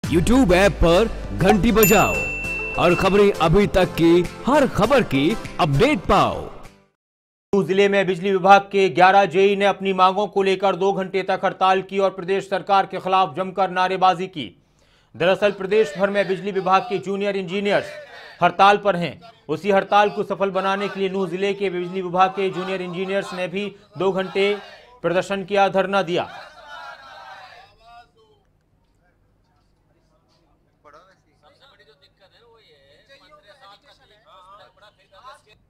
YouTube app पर घंटी बजाओ और खबरें अभी तक की हर खबर की अपडेट पाओ। जिले में बिजली विभाग के 11 जेई ने अपनी मांगों को लेकर 2 घंटे तक हड़ताल की और प्रदेश सरकार के खिलाफ जमकर नारेबाजी की। दरअसल प्रदेश भर में बिजली विभाग के जूनियर इंजीनियर्स हड़ताल पर हैं। उसी हड़ताल को सफल बनाने के लिए नूंह जिले के बिजली विभाग के जूनियर इंजीनियर्स ने भी 2 घंटे प्रदर्शन किया, धरना दिया। सबसे बड़ी जो दिक्कत है वो ये है